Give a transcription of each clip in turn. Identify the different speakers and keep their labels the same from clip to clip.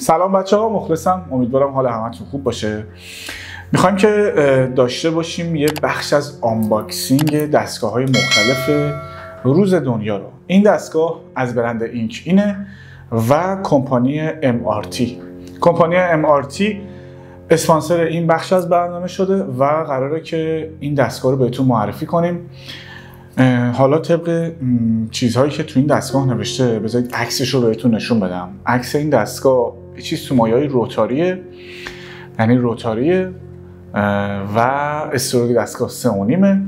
Speaker 1: سلام بچه‌ها، مخلصم. امیدوارم حال همتون خوب باشه. میخوایم که داشته باشیم یه بخش از آنباکسینگ دستگاه‌های مختلف روز دنیا رو. این دستگاه از برند اینک اینه و کمپانی MRT. کمپانی MRT اسپانسر این بخش از برنامه شده و قراره که این دستگاه رو بهتون معرفی کنیم. حالا طبق چیزهایی که تو این دستگاه نوشته، بذارید عکسش رو بهتون نشون بدم. عکس این دستگاه یه چیز تو مایه‌های روتاریه، یعنی روتاریه و استروک دستگاه 3.5.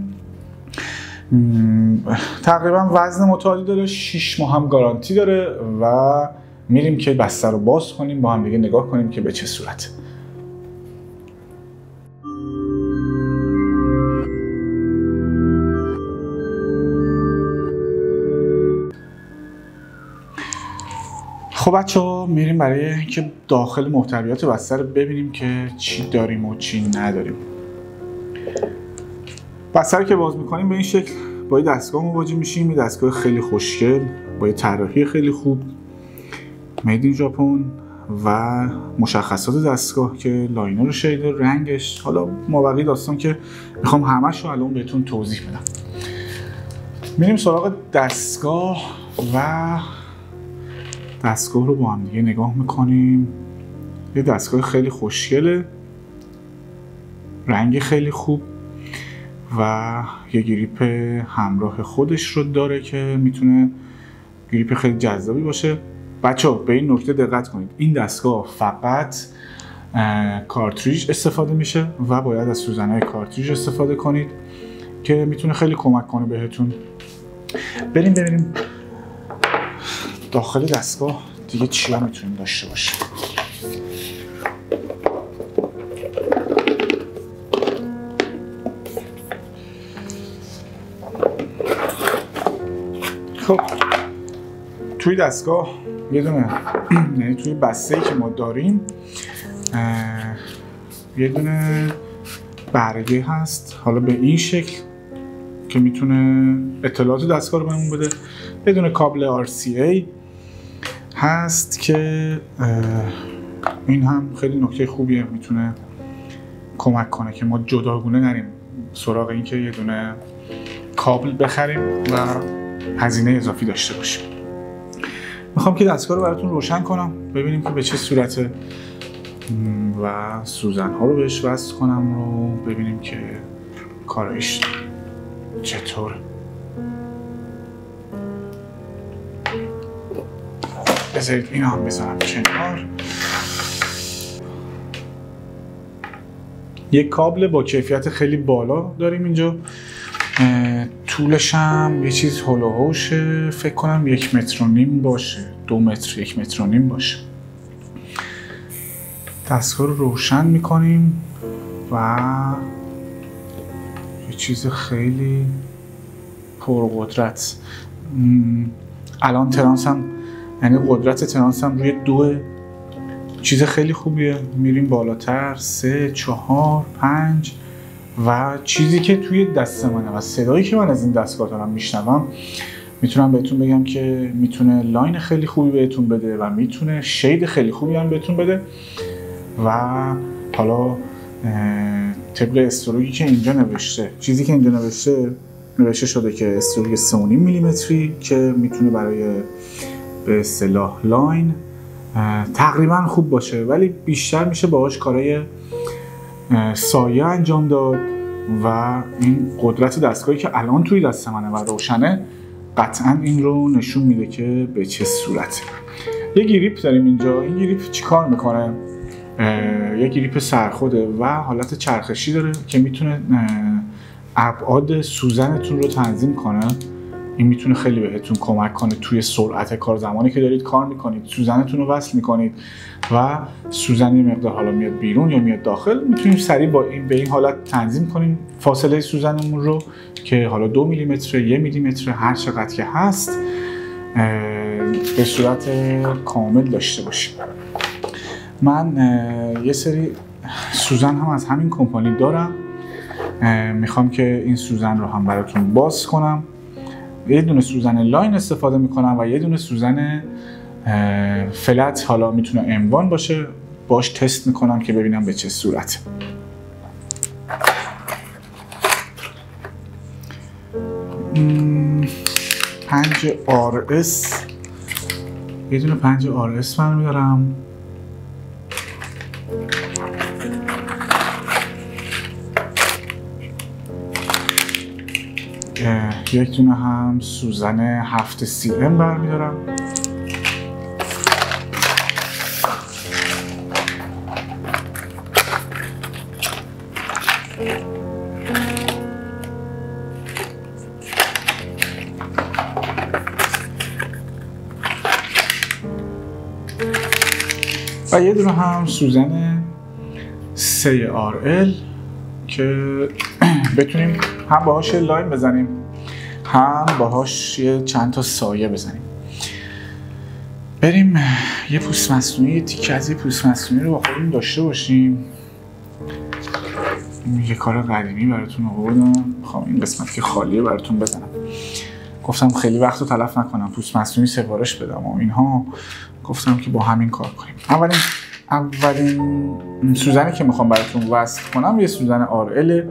Speaker 1: تقریبا وزن متعادل داره، 6 ماه هم گارانتی داره و میریم که بسته رو باز کنیم، با هم دیگه نگاه کنیم که به چه صورته. خب بچه‌ها، میریم برای اینکه داخل محتویات بسته رو ببینیم که چی داریم و چی نداریم. بسته رو که باز میکنیم به این شکل با یه دستگاه مواجه میشیم. یه دستگاه خیلی خوشگل با یه طراحی خیلی خوب، مید این ژاپن و مشخصات دستگاه که لاینر شیدر، رنگش، حالا مابقی داستان که میخوام همش رو الان بهتون توضیح بدم. میریم سراغ دستگاه و دستگاه رو با هم دیگه نگاه میکنیم. یه دستگاه خیلی خوشگله، رنگ خیلی خوب و یه گریپ همراه خودش رو داره که میتونه گریپ خیلی جذابی باشه. بچه‌ها به این نکته دقت کنید، این دستگاه فقط کارتریج استفاده میشه و باید از سوزن‌های کارتریج استفاده کنید که میتونه خیلی کمک کنه بهتون. بریم ببینیم داخل دستگاه دیگه چیا میتونیم داشته باشیم. خب توی دستگاه یه دونه یعنی توی بسته‌ای که ما داریم یه دونه برگه هست، حالا به این شکل که میتونه اطلاعات دستگاه رو بهمون بده. یه دونه کابل RCA هست که این هم خیلی نکته خوبیه، میتونه کمک کنه که ما جداگونه نریم سراغ این که یه دونه کابل بخریم و هزینه اضافی داشته باشیم. میخوام که دستگاه رو براتون روشن کنم ببینیم که به چه صورته و سوزن ها رو بهش وصل کنم رو ببینیم که کارش چطوره. بذارید اینا هم بذارم کنار. یک کابل با کیفیت خیلی بالا داریم اینجا. طولش هم یه چیز هولوهوشه، فکر کنم 1.5 متر باشه، 2 متر، 1.5 متر باشه. دستگاه رو روشن میکنیم و یه چیز خیلی پرقدرت. الان ترانس هم، یعنی قدرت ترانس هم روی 2، چیز خیلی خوبیه. میریم بالاتر 3، 4، 5 و چیزی که توی دست منه و صدایی که من از این دستگاه دارم میشنوم، میتونم بهتون بگم که میتونه لاین خیلی خوبی بهتون بده و میتونه شید خیلی خوبی هم بهتون بده. و حالا طبق استروکی که اینجا نوشته، چیزی که اینجا نوشته شده که استروک 3.5 میلیمتری که میتونه برای به اصطلاح لاین تقریبا خوب باشه، ولی بیشتر میشه باهاش کارهای سایه انجام داد و این قدرت دستگاهی که الان توی دست منه و روشنه قطعا این رو نشون میده که به چه صورته. یه گریپ داریم اینجا. این گریپ چی کار میکنه؟ یه گریپ سرخوده و حالت چرخشی داره که میتونه ابعاد سوزنتون رو تنظیم کنه. این میتونه خیلی بهتون کمک کنه توی سرعت کار. زمانی که دارید کار میکنید سوزنتون رو وصل میکنید و سوزن یه مقدار حالا میاد بیرون یا میاد داخل، میتونیم سریع با این به این حالت تنظیم کنیم فاصله سوزنمون رو که حالا 2 میلیمتر، 1 میلیمتر، هر چقدر که هست به صورت کامل داشته باشیم. من یه سری سوزن هم از همین کمپانی دارم، میخوام که این سوزن رو هم براتون باز کنم. یه دونه سوزن لاین استفاده میکنم و یه دونه سوزن فلت حالا میتونه M1 باشه، باش تست میکنم که ببینم به چه صورت. پنج RS، یه دونه 5 RS برمیدارم. یک دونه هم سوزن 7 CM برمیدارم. و یه دونه هم سوزن 3 RL که بتونیم هم باهاش لاین بزنیم هم باهاش یه چند تا سایه بزنیم. بریم یه پوست مصنوعی، تیکه از یه پوست مصنوعی رو با خودمون داشته باشیم. یه کار قدیمی براتون آوردم، میخوام این قسمت که خالیه براتون بزنم. گفتم خیلی وقت رو تلف نکنم، پوست مصنوعی سفارش بدم و اینها، گفتم که با همین کار کنیم. اولین سوزنی که میخوام براتون وصل کنم یه سوزن RL.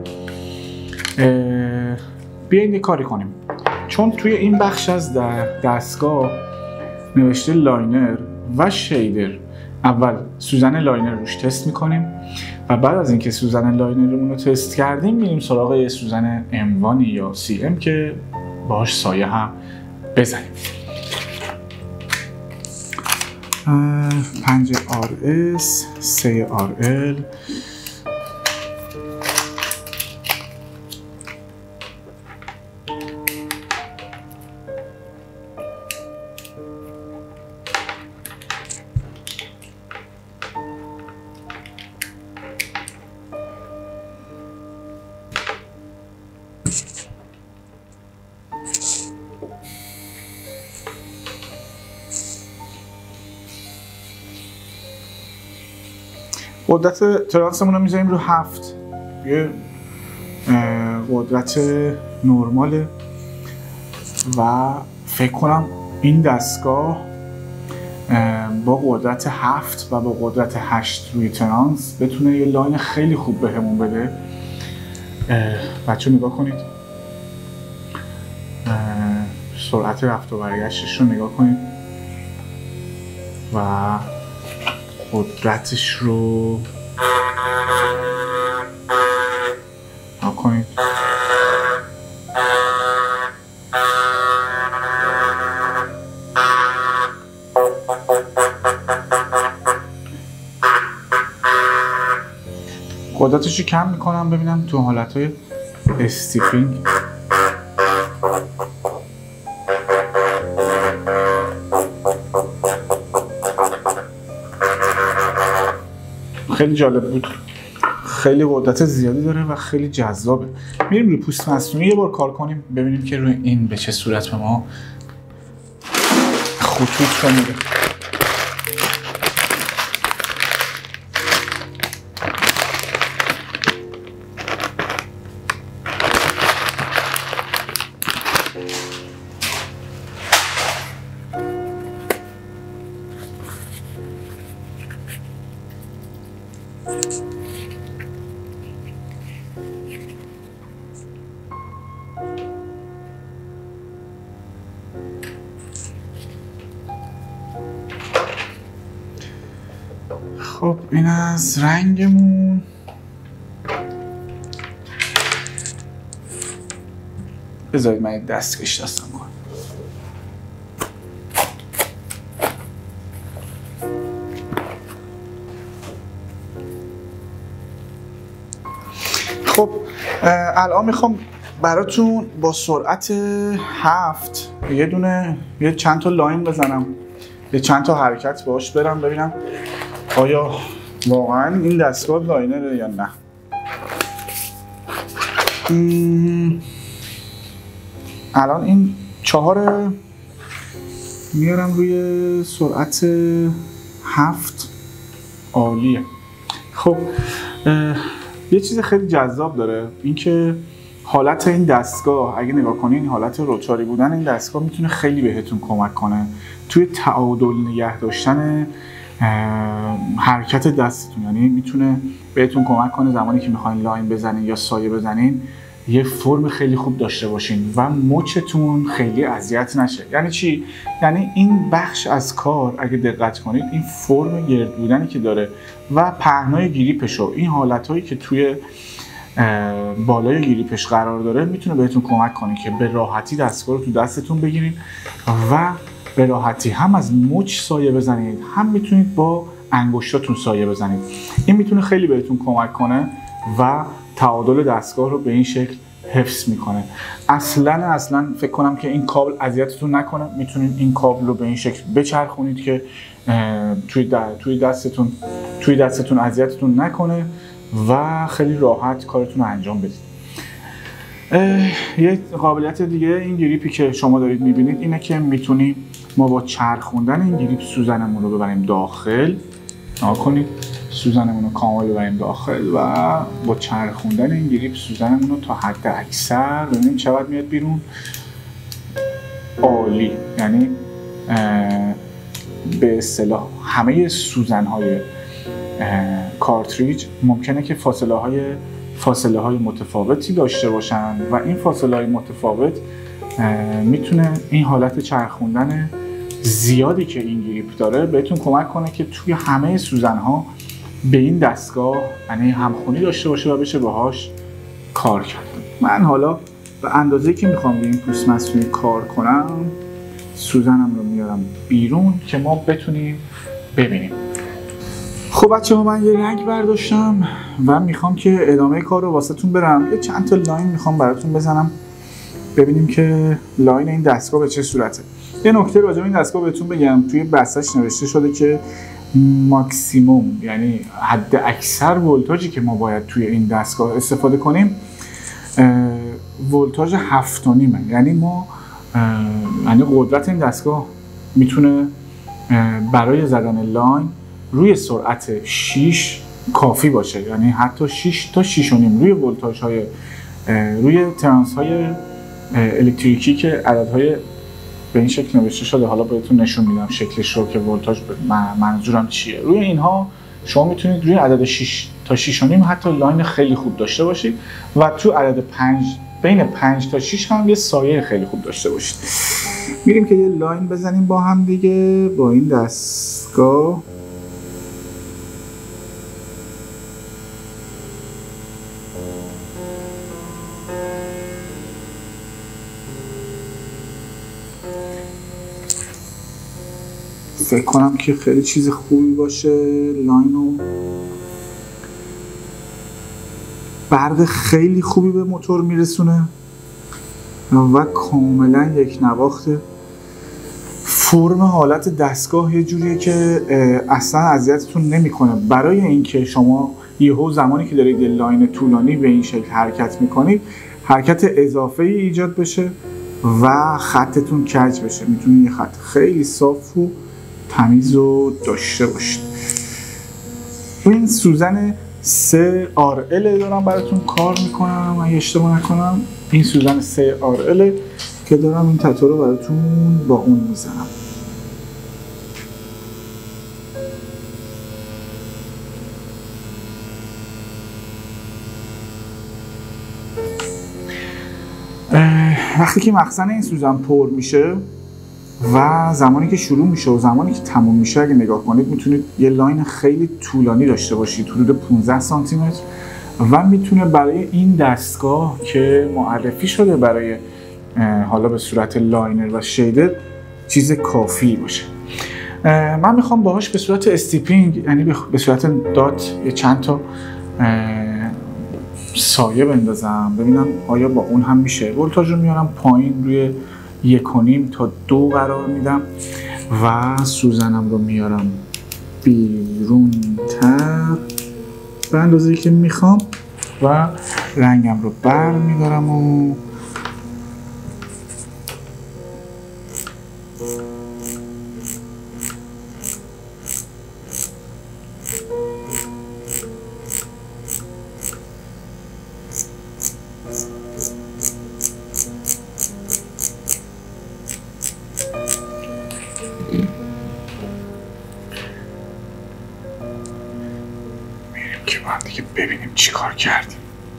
Speaker 1: بیاین یه کاری کنیم، چون توی این بخش از دستگاه نوشته لاینر و شیدر. اول سوزن لاینر روش تست میکنیم و بعد از اینکه سوزن لاینرمون رو تست کردیم میریم سراغ یه سوزن M1 یا CM که باهاش سایه هم بزنیم. 5 RS 3 RL. قدرت ترانسمون رو میذاریم رو 7. یه قدرت نرماله و فکر کنم این دستگاه با قدرت 7 و با قدرت 8 روی ترانس بتونه یه لاین خیلی خوب بهمون بده. بچه نگاه کنید، سرعت رفت و برگشتش رو نگاه کنید و قدرتش رو نگاه کنید. قدرتش رو کم میکنم ببینم تو حالتهای استیفینگ خیلی جالب بود. خیلی قدرت زیادی داره و خیلی جذابه. میریم روی پوست مصنوعی یه بار کار کنیم ببینیم که روی این به چه صورت به ما خطوط رو میده. خب این از رنگمون. بذارید من دستکش دستم کنم. خب الان میخوام براتون با سرعت 7 یه چند تا لاین بزنم، یه چند تا حرکت باهاش برم ببینم آیا واقعا این دستگاه لاینره یا نه. الان این 4 میارم روی سرعت 7. عالیه. خب یه چیز خیلی جذاب داره، اینکه حالت این دستگاه اگه نگاه کنین، حالت روتاری بودن این دستگاه میتونه خیلی بهتون کمک کنه توی تعادل نگه داشتن حرکت دستتون. یعنی میتونه بهتون کمک کنه زمانی که میخواین لاین بزنین یا سایه بزنین یه فرم خیلی خوب داشته باشین و مچتون خیلی اذیت نشه. یعنی چی؟ یعنی این بخش از کار اگه دقت کنید، این فرم گرد بودنی که داره و پهنای گریپش و این حالتهایی که توی بالای گریپش قرار داره میتونه بهتون کمک کنه که به راحتی دستگاه رو تو دستتون بگیرید و به راحتی هم از مچ سایه بزنید، هم میتونید با انگشتاتون سایه بزنید. این میتونه خیلی بهتون کمک کنه و تعادل دستگاه رو به این شکل حفظ میکنه. اصلا فکر کنم که این کابل اذیتتون نکنه. میتونید این کابل رو به این شکل بچرخونید که توی دستتون اذیتتون نکنه و خیلی راحت کارتون رو انجام بدید. یه قابلیت دیگه این گریپی که شما دارید میبینید اینه که میتونیم ما با چرخوندن این گریپ سوزنمون رو ببریم داخل. نگاه کنید، سوزنمون رو کامل ببریم داخل و با چرخوندن این گریپ سوزنمون رو تا حد اکثر ببینیم چقدر میاد بیرون. عالی. یعنی به اصطلاح همه سوزن‌های کارتریج ممکنه که فاصله های متفاوتی داشته باشن و این فاصله های متفاوت میتونه این حالت چرخوندن زیادی که این گریپ داره بهتون کمک کنه که توی همه سوزن ها به این دستگاه یعنی همخونی داشته باشه و بشه باهاش کار کرد. من حالا به اندازه‌ای که میخوام روی این پوست مصنوعی کار کنم سوزنم رو میارم بیرون که ما بتونیم ببینیم. خب بچه‌ها، من یه رنگ برداشتم و میخوام که ادامه کار رو واسهتون برم. یه چند تا لاین میخوام براتون بزنم ببینیم که لاین این دستگاه به چه صورته. یه نکته راجع به این دستگاه بهتون بگم، توی بستش نوشته شده که ماکسیموم یعنی حد اکثر ولتاژی که ما باید توی این دستگاه استفاده کنیم ولتاژ 7.5. یعنی ما یعنی قدرت این دستگاه میتونه برای زدن لاین روی سرعت 6 کافی باشه. یعنی حتی 6 تا 6.5 روی ولتاژ های روی ترانس های الکتریکی که عددهای به این شکل نوشته شده. حالا بهتون نشون میدم شکلش رو که ولتاژ منظورم چیه. روی اینها شما میتونید روی عدد 6 تا 6.5 حتی لاین خیلی خوب داشته باشید و تو عدد 5 بین 5 تا 6 هم یه سایه خیلی خوب داشته باشید. میریم که یه لاین بزنیم با هم دیگه با این دستگاه. فکر کنم که خیلی چیز خوبی باشه. لاینو برق خیلی خوبی به موتور میرسونه و کاملا یک نواخته. فرم حالت دستگاه یه جوریه که اصلا اذیتتون نمیکنه. برای اینکه شما یهو زمانی که دارید یه لاین طولانی به این شکل حرکت میکنید حرکت اضافه ای ایجاد بشه و خطتون کج بشه، میتونید یه خط خیلی صاف و تمیز رو داشته باشید. این سوزن 3RL دارم براتون کار میکنم، اگه اشتباه نکنم این سوزن 3RL که دارم این تتو رو براتون با اون میزنم. وقتی که مخزن این سوزن پر میشه و زمانی که شروع میشه و زمانی که تموم میشه اگه نگاه کنید میتونید یه لاین خیلی طولانی داشته باشید، حدود 15 سانتی متر و میتونه برای این دستگاه که معرفی شده برای حالا به صورت لاینر و شیدر چیز کافی باشه. من میخوام باهاش به صورت استیپینگ یعنی به صورت دات یه چند تا سایه بندازم ببینم آیا با اون هم میشه. ولتاژ رو میارم پایین روی 1.5 تا 2 قرار میدم و سوزنم رو میارم بیرون تر به اندازه‌ای که میخوام و رنگم رو بر میدارم و که با هم دیگه ببینیم چی کار کردیم.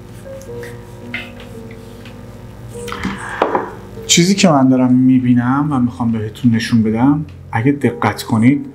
Speaker 1: چیزی که من دارم میبینم و میخوام بهتون نشون بدم، اگه دقت کنید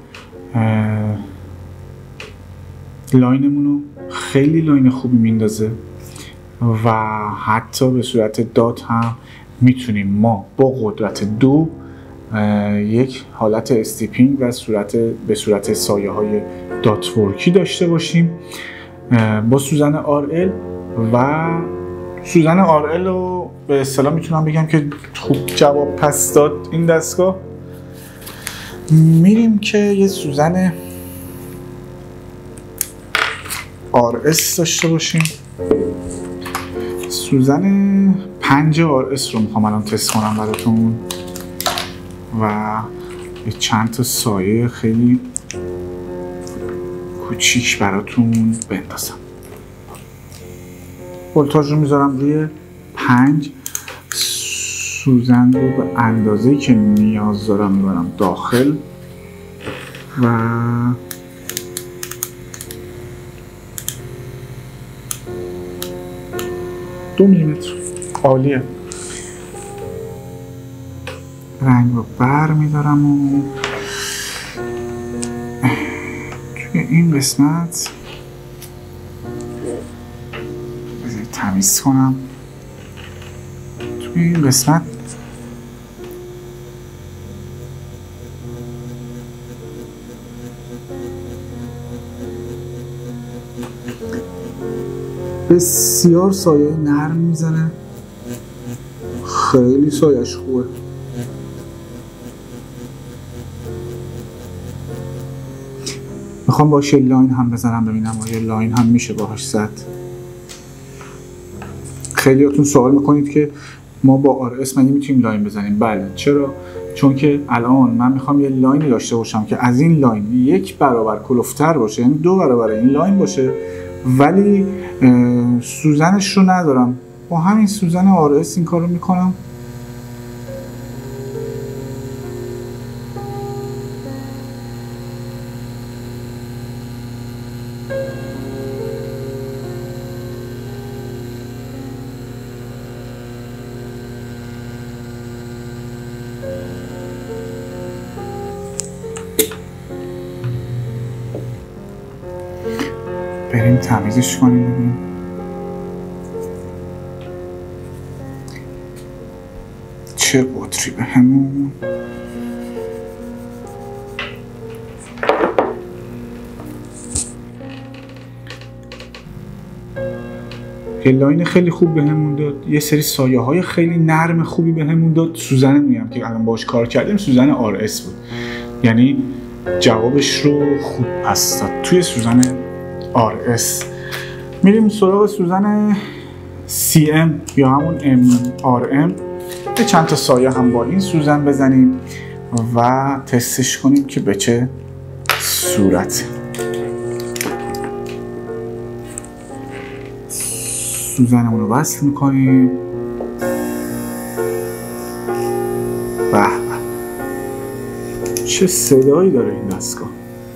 Speaker 1: لاینمونو خیلی لاین خوبی میندازه و حتی به صورت دات هم میتونیم ما با قدرت 2 یک حالت استیپینگ و به صورت سایه های دات ورکی داشته باشیم با سوزن RL. و سوزن RL رو به اصطلاح میتونم بگم که خوب جواب پس داد این دستگاه. میریم که یه سوزن RS داشته باشیم. سوزن 5 RS رو میخوام الان تست کنم براتون و یه چند تا سایه خیلی کوچیک براتون بندازم. ولتاژ رو میذارم روی 5. سوزن رو به اندازه‌ای که نیاز دارم میبرم داخل و دو میلیمتر. عالیه. رنگ رو بر میدارم و توی این قسمت تمیز کنم. توی این قسمت بسیار سایه نرم میزنه، خیلی سایه‌اش خوبه. میخوام باشه لاین هم بزنم ببینم آیا لاین هم میشه باهاش زد. خیلیاتون سوال میکنید که ما با RS مگه میتونیم لاین بزنیم؟ بله. چرا؟ چون که الان من میخوام یه لاینی داشته باشم که از این لاین 1 برابر کلفتر باشه، یعنی 2 برابر این لاین باشه، ولی سوزنش رو ندارم. با همین سوزن RS این کار رو میکنم. بریم تمیزش کنیم ببینیم. چه قطری به همون. یه لاین خیلی خوب به همون داد، یه سری سایه های خیلی نرم خوبی به همون داد. سوزن میگم که الان باش کار کردیم سوزن RS بود، یعنی جوابش رو خوب پس داد توی سوزن RS. میریم سراغ سوزن CM یا همون MRM. یه چند تا سایه هم با این سوزن بزنیم و تستش کنیم که به چه صورت. سوزنمون رو وصل میکنیم. به چه صدایی داره این دستگاه.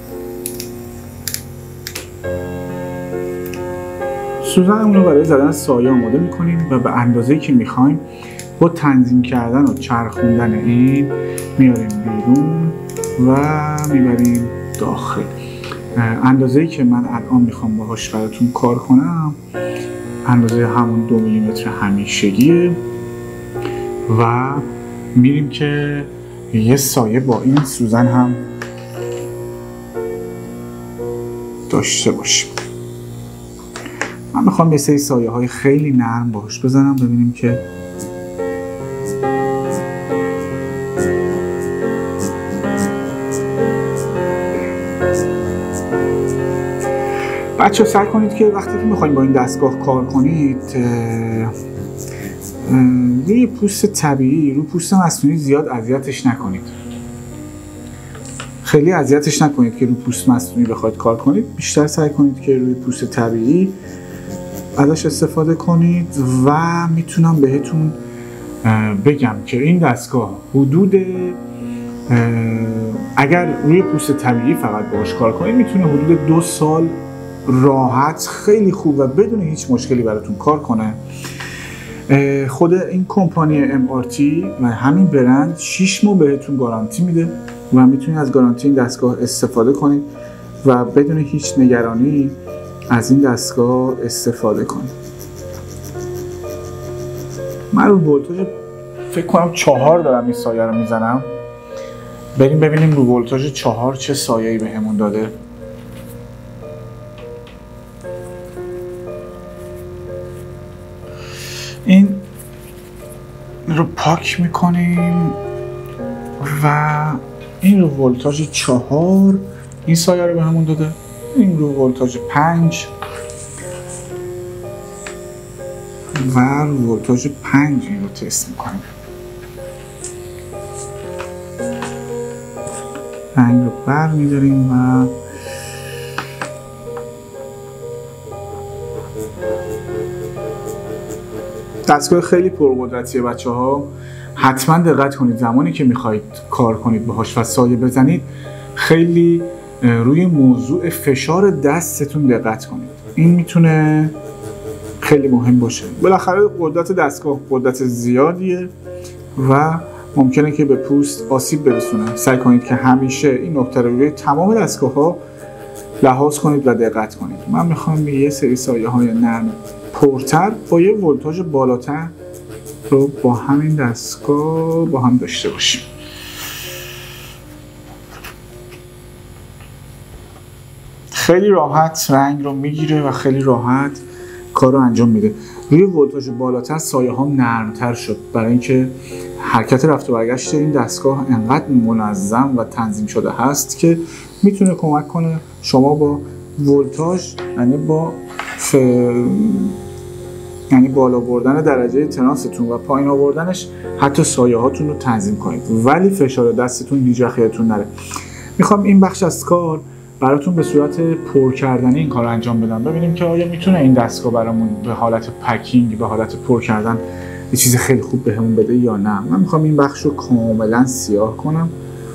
Speaker 1: سوزنمون رو برای زدن سایه آماده میکنیم و به اندازه‌ای که میخوایم با تنظیم کردن و چرخوندن این میاریم بیرون و میبریم داخل. اندازه‌ای که من الان میخوام باهاش براتون کار کنم اندازه همون 2 میلیمتر همیشگیه و میریم که یه سایه با این سوزن هم داشته باشیم. من میخوام یه سری سایه های خیلی نرم باهاش بزنم ببینیم که بچه سعی کنید که وقتی که میخوایم با این دستگاه کار کنید روی پوست طبیعی رو پوست مصنوعی زیاد اذیتش نکنید. خیلی اذیتش نکنید که روی پوست مصنوعی بخواید کار کنید. بیشتر سعی کنید که روی پوست طبیعی ازش استفاده کنید و میتونم بهتون بگم که این دستگاه حدود اگر روی پوست طبیعی فقط باهاش کار کنید میتونه حدود 2 سال راحت خیلی خوب و بدون هیچ مشکلی براتون کار کنه. خود این کمپانی MRT و همین برند 6 ماه بهتون گارانتی میده و میتونید از گارانتی این دستگاه استفاده کنید و بدون هیچ نگرانی از این دستگاه استفاده کنید. من رو ولتاژ فکر کنم 4 دارم این سایه رو میزنم. بریم ببینیم رو ولتاژ 4 چه سایه‌ای بهمون داده. این رو پاک میکنیم و این رو ولتاژ 4 این سایه رو بهمون داده. این رو ولتاژ 5 و رو ولتاژ 5 این رو تست میکنیم. این رو بر میداریم و دستگاه خیلی پرقدرتیه بچه ها. حتما دقت کنید زمانی که میخواید کار کنید باهاش و سایه بزنید خیلی روی موضوع فشار دستتون دقت کنید. این میتونه خیلی مهم باشه. بالاخره قدرت دستگاه قدرت زیادیه و ممکنه که به پوست آسیب برسونه. سعی کنید که همیشه این نکته رو روی تمام دستگاه ها لحاظ کنید و دقت کنید. من میخوام یه سری سایه های نرم پرتر با یه ولتاژ بالاتر رو با همین دستگاه با هم داشته باشیم. خیلی راحت رنگ رو میگیره و خیلی راحت کار رو انجام میده. روی ولتاژ بالاتر سایه ها نرمتر شد برای اینکه حرکت رفت و برگشت این دستگاه انقدر منظم و تنظیم شده هست که میتونه کمک کنه شما با ولتاژ یعنی بالا بردن درجه ترانستون و پایین آوردنش حتی سایه هاتون رو تنظیم کنید ولی فشار دستتون هیچ وقت یادتون نره. میخوام این بخش از کار براتون به صورت پر کردنی این کار رو انجام بدم. ببینیم که آیا میتونه این دستگاه برامون به حالت پکینگ به حالت پر کردن یه چیز خیلی خوب بهمون بده یا نه. من میخوام این بخش رو کاملا سیاه کنم.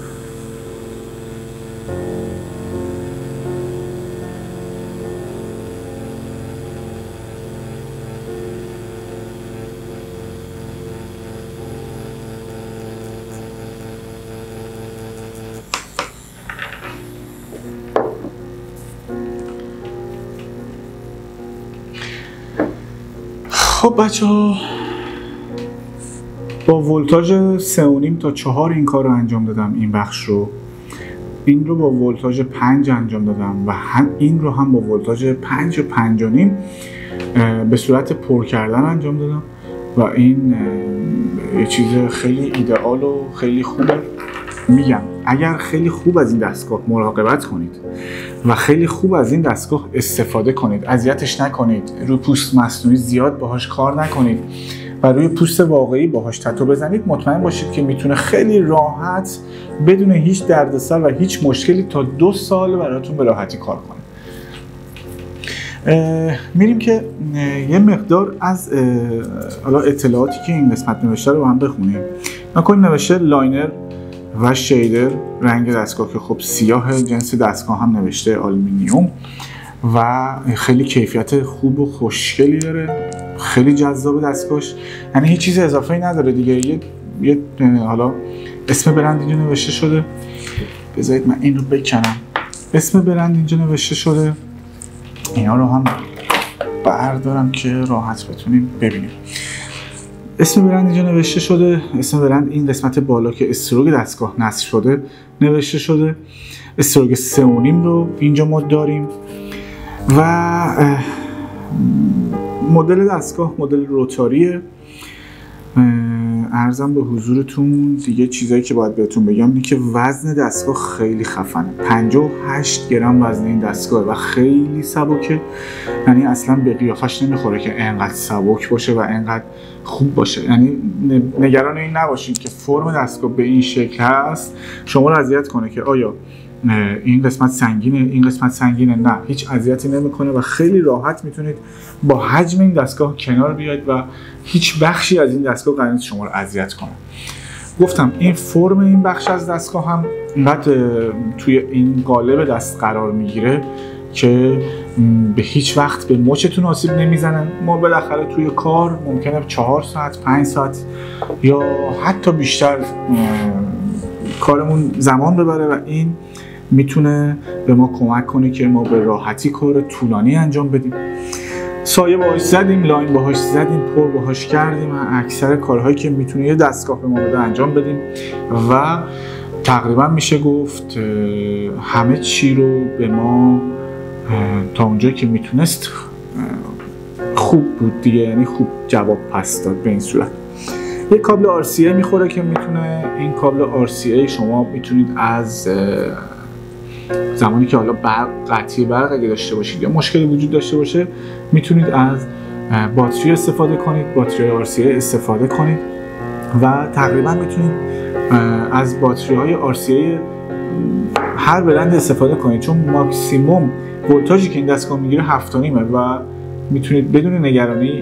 Speaker 1: خب بچه ها با ولتاژ 3.5 تا 4 این کار رو انجام دادم. این بخش رو این رو با ولتاژ 5 انجام دادم و هم این رو هم با ولتاژ 5 و 5.5 به صورت پر کردن انجام دادم و این یه چیز خیلی ایدئال و خیلی خوبه. میگم اگر خیلی خوب از این دستگاه مراقبت کنید و خیلی خوب از این دستگاه استفاده کنید، اذیتش نکنید، روی پوست مصنوعی زیاد باهاش کار نکنید و روی پوست واقعی باهاش تتو بزنید، مطمئن باشید که میتونه خیلی راحت بدون هیچ دردسر و هیچ مشکلی تا 2 سال براتون به راحتی کار کنه. میریم که یه مقدار از اطلاعاتی که این قسمت نوشته رو با هم بخونیم. نکنید نوشته لاینر و شیدر رنگ دستگاه که خب سیاه، جنس دستگاه هم نوشته آلومینیوم و خیلی کیفیت خوب و خوشگلی داره، خیلی جذاب دستگاهش، یعنی هیچ چیز اضافه‌ای نداره دیگه. یه حالا اسم برند اینجا نوشته شده، بذارید من این رو بکنم. اسم برند اینجا نوشته شده، اینا رو هم بردارم که راحت بتونیم ببینیم. اسم برند اینجا نوشته شده، اسم برند این قسمت بالا که استروگ دستگاه نصب شده نوشته شده. استروگ 3.5 رو اینجا ما داریم و مدل دستگاه مدل روتاریه. عرضم به حضورتون دیگه چیزایی که باید بهتون بگم اینه که وزن دستگاه خیلی خفنه، 58 گرم وزن این دستگاه و خیلی سبکه، یعنی اصلا به قیافش نمیخوره که انقدر سبک باشه و انقدر خوب باشه. یعنی نگران این نباشید که فرم دستگاه به این شکل هست شما رو اذیت کنه که آیا این قسمت سنگینه این قسمت سنگینه. نه، هیچ اذیتی نمیکنه و خیلی راحت میتونید با حجم این دستگاه کنار بیاید و هیچ بخشی از این دستگاه قرار نیست شما رو اذیت کنه. گفتم این فرم این بخش از دستگاه هم اینقدر توی این قالب دست قرار میگیره که به هیچ وقت به مچتون آسیب نمیزنن. ما بالاخره توی کار ممکنه 4 ساعت 5 ساعت یا حتی بیشتر کارمون زمان ببره و این میتونه به ما کمک کنه که ما به راحتی کار طولانی انجام بدیم. سایه باهاش زدیم، لاین باهاش زدیم، پر باهاش کردیم و اکثر کارهایی که میتونه یه دستگاه به ما بده انجام بدیم و تقریبا میشه گفت همه چی رو به ما تا اونجایی که میتونست خوب بود دیگه، یعنی خوب جواب پس داد. به این صورت یک کابل RCA میخوره که میتونه، این کابل RCA شما میتونید از زمانی که حالا قطعی برق اگه داشته باشید یا مشکلی وجود داشته باشه میتونید از باتری استفاده کنید، باتری RCA استفاده کنید و تقریبا میتونید از باتری های RCA هر برند استفاده کنید، چون ماکسیموم ولتاژی که این دستگاه میگیره 7.5 و میتونید بدون نگرانی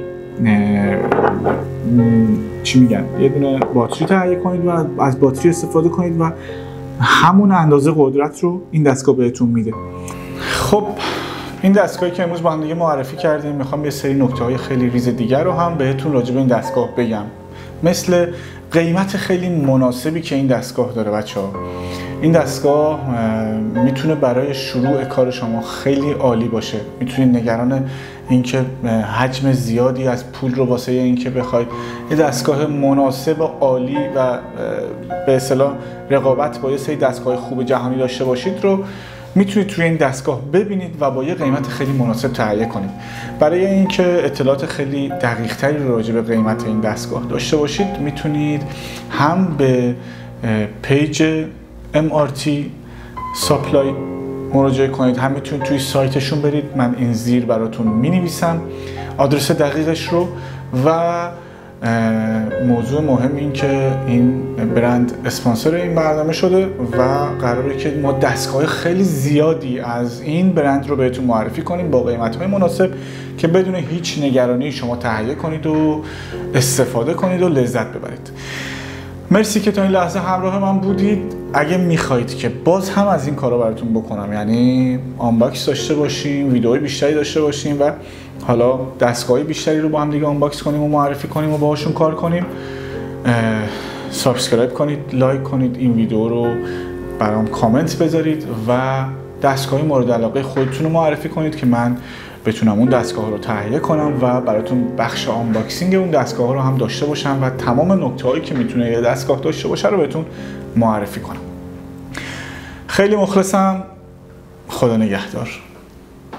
Speaker 1: چی میگن یه دونه باتری تهیه کنید و از باتری استفاده کنید و همون اندازه قدرت رو این دستگاه بهتون میده. خب این دستگاهی که امروز با هم دیگه معرفی کردیم، میخوام یه سری نکته‌های خیلی ریز دیگر رو هم بهتون راجع به این دستگاه بگم، مثل قیمت خیلی مناسبی که این دستگاه داره. بچه‌ها این دستگاه میتونه برای شروع کار شما خیلی عالی باشه. میتونید نگران اینکه حجم زیادی از پول رو واسه اینکه بخواید یه دستگاه مناسب و عالی و به اصطلاح رقابت با یه سری دستگاه خوب جهانی داشته باشید رو میتونید توی این دستگاه ببینید و با یه قیمت خیلی مناسب تهیه کنید. برای اینکه اطلاعات خیلی دقیق تری رو راجع به قیمت این دستگاه داشته باشید میتونید هم به پیج MRT ساپلای مراجعه کنید، هم میتونید توی سایتشون برید، من این زیر براتون مینویسم آدرس دقیقش رو. و موضوع مهم این که این برند اسپانسر این برنامه شده و قراره که ما دستگاه خیلی زیادی از این برند رو بهتون معرفی کنیم با قیمت‌های مناسب که بدون هیچ نگرانی شما تهیه کنید و استفاده کنید و لذت ببرید. مرسی که تا این لحظه همراه من بودید. اگه میخواید که باز هم از این کارا براتون بکنم، یعنی آنباکس داشته باشیم، ویدئوی بیشتری داشته باشیم و حالا دستگاه بیشتری رو با هم دیگه آنباکس کنیم و معرفی کنیم و باهاشون کار کنیم، سابسکرایب کنید، لایک کنید، این ویدیو رو برام کامنت بذارید و دستگاه مورد علاقه خودتون رو معرفی کنید که من بتونم اون دستگاه رو تهیه کنم و براتون بخش آنباکسینگ اون دستگاه رو هم داشته باشم و تمام نکته‌هایی که میتونه یه دستگاه داشته باشه رو بهتون معرفی کنم. خیلی مخلصم. خدا نگهدار.